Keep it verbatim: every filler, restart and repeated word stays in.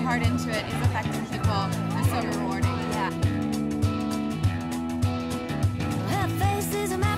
heart into it. He's affecting people. It's so rewarding. Yeah. Her face is a